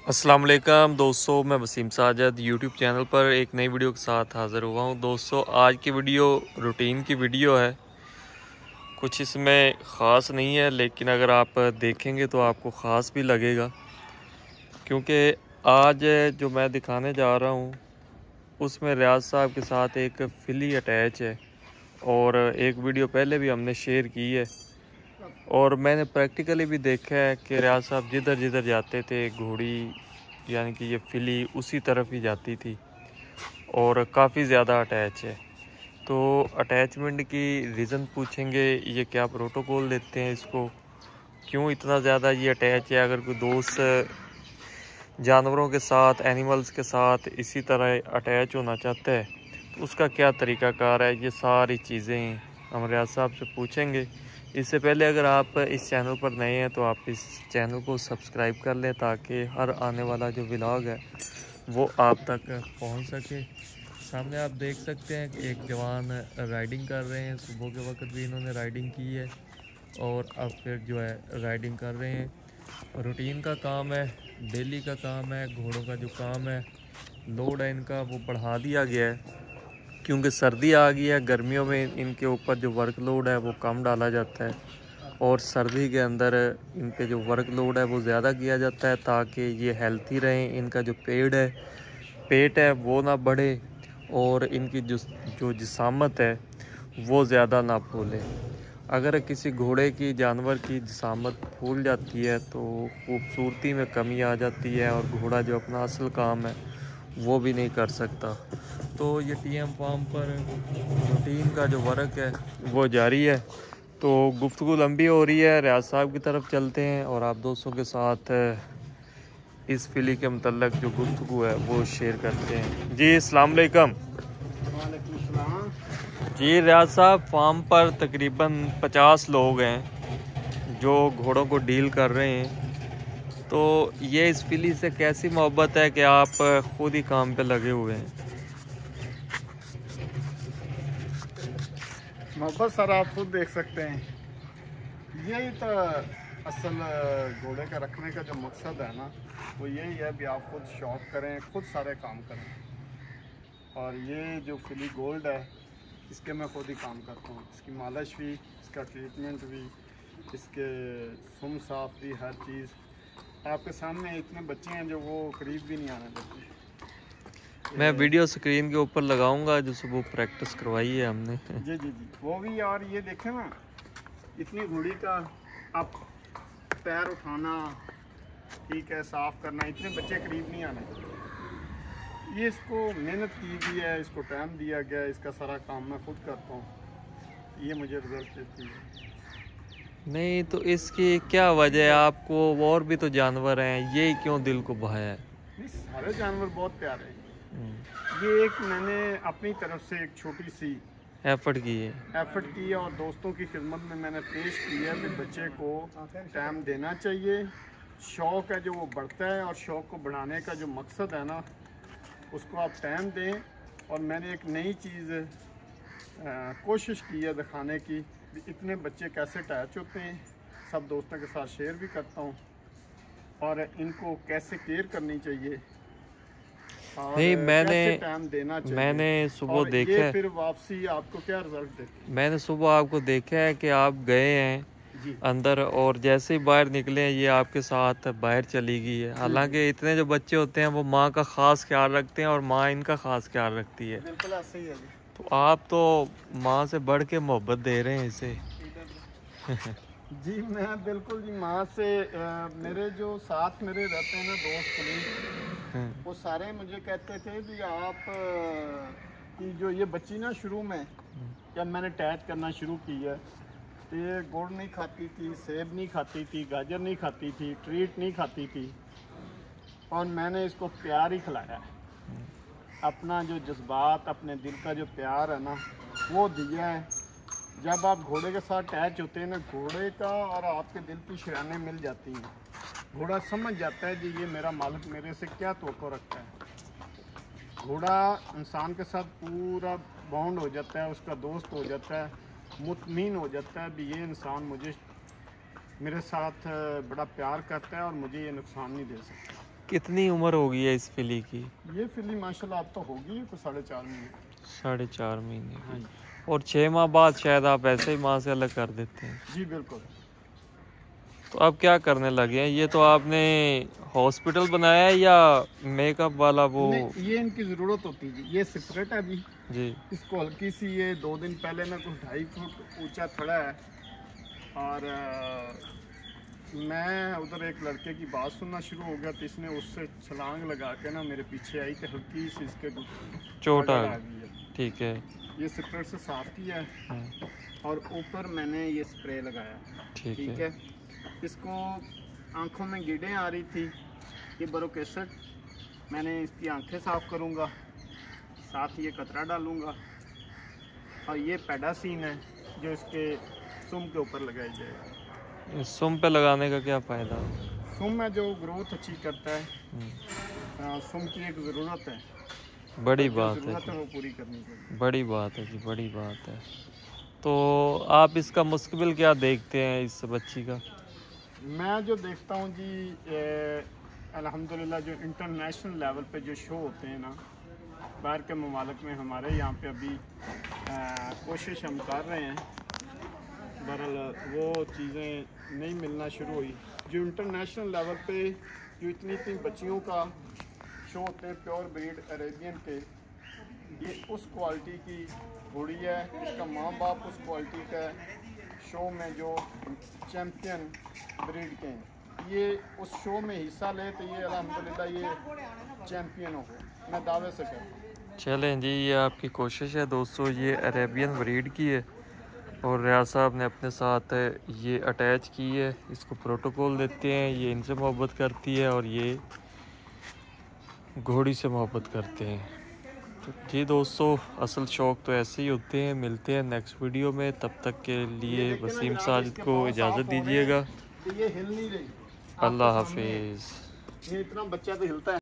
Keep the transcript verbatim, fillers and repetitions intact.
अस्सलाम वालेकुम दोस्तों, मैं वसीम साजद यूट्यूब चैनल पर एक नई वीडियो के साथ हाज़िर हुआ हूं। दोस्तों, आज की वीडियो रूटीन की वीडियो है। कुछ इसमें ख़ास नहीं है, लेकिन अगर आप देखेंगे तो आपको ख़ास भी लगेगा, क्योंकि आज जो मैं दिखाने जा रहा हूं उसमें रियाज साहब के साथ एक फिली अटैच है और एक वीडियो पहले भी हमने शेयर की है और मैंने प्रैक्टिकली भी देखा है कि रियाज साहब जिधर जिधर जाते थे घोड़ी यानी कि ये फिली उसी तरफ ही जाती थी और काफ़ी ज़्यादा अटैच है। तो अटैचमेंट की रीज़न पूछेंगे, ये क्या प्रोटोकॉल देते हैं इसको, क्यों इतना ज़्यादा ये अटैच है। अगर कोई दोस्त जानवरों के साथ, एनिमल्स के साथ इसी तरह अटैच होना चाहता है तो उसका क्या तरीक़ाकार है, ये सारी चीज़ें हम रियाज साहब से पूछेंगे। इससे पहले अगर आप इस चैनल पर नए हैं तो आप इस चैनल को सब्सक्राइब कर लें ताकि हर आने वाला जो व्लॉग है वो आप तक पहुंच सके। सामने आप देख सकते हैं कि एक जवान राइडिंग कर रहे हैं। सुबह के वक्त भी इन्होंने राइडिंग की है और अब फिर जो है राइडिंग कर रहे हैं। रूटीन का काम है, डेली का काम है। घोड़ों का जो काम है, लोड है इनका वो बढ़ा दिया गया है क्योंकि सर्दी आ गई है। गर्मियों में इनके ऊपर जो वर्कलोड है वो कम डाला जाता है और सर्दी के अंदर इनके जो वर्कलोड है वो ज़्यादा किया जाता है ताकि ये हेल्थी रहें। इनका जो पेट है पेट है वो ना बढ़े और इनकी जो जो जिसामत है वो ज़्यादा ना फूले। अगर किसी घोड़े की, जानवर की जिसामत फूल जाती है तो खूबसूरती में कमी आ जाती है और घोड़ा जो अपना असल काम है वो भी नहीं कर सकता। तो ये टीएम फार्म पर रूटीन का जो वर्क है वो जारी है। तो गुफ्तगू लंबी हो रही है, रियाज साहब की तरफ चलते हैं और आप दोस्तों के साथ इस फिली के मतलब जो गुफ्तगू है वो शेयर करते हैं। जी अस्सलाम वालेकुम। जी रियाज साहब, फार्म पर तकरीबन पचास लोग हैं जो घोड़ों को डील कर रहे हैं। तो ये इस फिली से कैसी मोहब्बत है कि आप खुद ही काम पे लगे हुए हैं? मोहब्बत सर आप खुद देख सकते हैं। यही तो असल घोड़े का रखने का जो मकसद है ना, वो यही है भी आप खुद शौक करें, खुद सारे काम करें। और ये जो फिली गोल्ड है इसके मैं खुद ही काम करता हूँ। इसकी मालिश भी, इसका ट्रीटमेंट भी, इसके सुम साफ भी, हर चीज़ आपके सामने। इतने बच्चे हैं जो वो करीब भी नहीं आने देते। मैं वीडियो स्क्रीन के ऊपर लगाऊंगा जो सुबह प्रैक्टिस करवाई है हमने। जी जी जी वो भी। और ये देखें ना, इतनी घोड़ी का आप पैर उठाना, ठीक है, साफ करना, इतने बच्चे करीब नहीं आने। ये इसको मेहनत की गई है, इसको टाइम दिया गया है, इसका सारा काम मैं खुद करता हूँ, ये मुझे रिजल्ट देती है। नहीं तो इसकी क्या वजह है? आपको और भी तो जानवर हैं, ये क्यों दिल को भाया है? नहीं, सारे जानवर बहुत प्यारे हैं। ये एक मैंने अपनी तरफ से एक छोटी सी एफर्ट की है एफर्ट की है और दोस्तों की खिदमत में मैंने पेश की है कि बच्चे को टाइम देना चाहिए। शौक़ है जो वो बढ़ता है और शौक़ को बढ़ाने का जो मकसद है ना, उसको आप टाइम दें। और मैंने एक नई चीज़ कोशिश की है दिखाने की, इतने बच्चे कैसे अटैच होते हैं। सब दोस्तों के साथ शेयर भी करता हूँ और इनको कैसे केयर करनी चाहिए। नहीं, मैंने टाइम देना चाहिए। मैंने सुबह देखा ये है, फिर वापसी आपको क्या रिजल्ट देती है? मैंने सुबह आपको देखा है कि आप गए हैं जी। अंदर और जैसे ही बाहर निकले हैं ये आपके साथ बाहर चली गई है। हालांकि इतने जो बच्चे होते हैं वो माँ का ख़ास ख्याल रखते हैं और माँ इनका ख़ास ख्याल रखती है। बिल्कुल ऐसे ही है जी। तो आप तो माँ से बढ़ के मोहब्बत दे रहे हैं इसे। जी मैं बिल्कुल जी माँ से आ, मेरे जो साथ मेरे रहते हैं ना दोस्त कलीग, वो सारे मुझे कहते थे कि आप कि जो ये बच्ची ना शुरू में जब मैंने अटैच करना शुरू की है तो ये गुड़ नहीं खाती थी, सेब नहीं खाती थी, गाजर नहीं खाती थी, ट्रीट नहीं खाती थी और मैंने इसको प्यार ही खिलाया है। अपना जो जज्बात, अपने दिल का जो प्यार है ना वो दिया है। जब आप घोड़े के साथ अटैच होते हैं ना, घोड़े का और आपके दिल की शरानें मिल जाती हैं। घोड़ा समझ जाता है जी ये मेरा मालिक मेरे से क्या तवक्को रखता है। घोड़ा इंसान के साथ पूरा बॉन्ड हो जाता है, उसका दोस्त हो जाता है, मुतमीन हो जाता है भी ये इंसान मुझे मेरे साथ बड़ा प्यार करता है और मुझे ये नुकसान नहीं दे सकता। कितनी उम्र होगी है इस फिली की? ये फिली माशाल्लाह अब तो होगी कुछ साढ़े चार महीने। साढ़े चार महीने हाँ की। जी। और छः माह बाद शायद आप ऐसे ही माँ से अलग कर देते हैं। जी बिल्कुल। तो अब क्या करने लगे हैं? ये तो आपने हॉस्पिटल बनाया है या मेकअप वाला वो? नहीं, ये इनकी ज़रूरत होती है जी। ये सेपरेट है अभी जी। इसको हल्की सी, ये दो दिन पहले ना कुछ ढाई फुट ऊंचा खड़ा है और आ, मैं उधर एक लड़के की बात सुनना शुरू हो गया तो इसने उससे छलांग लगा के ना मेरे पीछे आई तो हल्की सी इसके चोट आ गई है। ठीक है। ये स्प्रे से साफ किया है और ऊपर मैंने ये स्प्रे लगाया। ठीक ठीक है। है। इसको आंखों में गिडें आ रही थी, ये बोरिक एसिड मैंने इसकी आंखें साफ करूँगा, साथ ये कतरा डालूँगा और ये पेडासीन है जो इसके सुम के ऊपर लगाई जाएगी। सुम पे लगाने का क्या फ़ायदा? सुम है जो ग्रोथ अच्छी करता है। आ, सुम की एक ज़रूरत है, बड़ी जो बात है ज़रूरत जी। है वो पूरी करनी चाहिए। बड़ी बात है जी, बड़ी बात है। तो आप इसका मुस्तकबिल क्या देखते हैं इस बच्ची का? मैं जो देखता हूँ जी, अल्हम्दुलिल्लाह जो इंटरनेशनल लेवल पे जो शो होते हैं ना बाहर के ममालिक में, हमारे यहाँ पे अभी आ, कोशिश हम कर रहे हैं, बहरहाल वो चीज़ें नहीं मिलना शुरू हुई। जो इंटरनेशनल लेवल पे जो इतनी इतनी बच्चियों का शो होते हैं प्योर ब्रीड अरेबियन के, ये उस क्वालिटी की घोड़ी है, इसका माँ बाप उस क्वालिटी का शो में जो चैम्पियन ब्रीड के हैं, ये उस शो में हिस्सा ले तो ये अल्हम्दुलिल्लाह ये चैम्पियन हो गए, मैं दावे से कहता हूँ। चलें जी, ये आपकी कोशिश है दोस्तों। ये अरेबियन ब्रीड की है और रियाज साहब ने अपने साथ ये अटैच की है। इसको प्रोटोकॉल देते हैं, ये इनसे मोहब्बत करती है और ये घोड़ी से मोहब्बत करते हैं। तो जी दोस्तों, असल शौक़ तो ऐसे ही होते हैं। मिलते हैं नेक्स्ट वीडियो में, तब तक के लिए वसीम साजिद को इजाज़त दीजिएगा। ये हिल नहीं रही। अल्लाह हाफिज़। ये इतना बच्चा तो हिलता है।